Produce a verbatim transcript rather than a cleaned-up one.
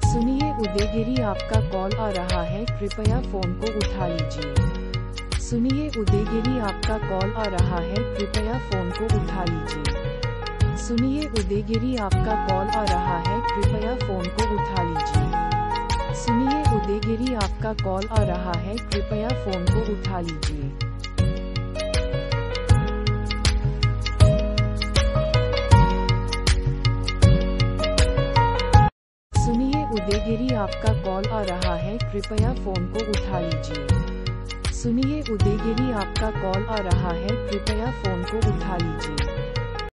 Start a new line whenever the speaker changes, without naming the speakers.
सुनिए उदयगिरी, आपका कॉल आ रहा है, कृपया फोन को उठा लीजिए। सुनिए उदयगिरी, आपका कॉल आ रहा है, कृपया फोन को उठा लीजिए। सुनिए उदयगिरी, आपका कॉल आ रहा है, कृपया फोन को उठा लीजिए। सुनिए उदयगिरी, आपका कॉल आ रहा है, कृपया फोन को उठा लीजिए। सुनिए उदयगिरी, आपका कॉल आ रहा है, कृपया फोन को उठा लीजिए। सुनिए उदयगिरी, आपका कॉल आ रहा है, कृपया फोन को उठा लीजिए।